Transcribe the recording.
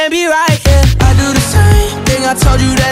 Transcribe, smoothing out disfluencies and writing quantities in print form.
can't be right, yeah. I do the same thing, I told you that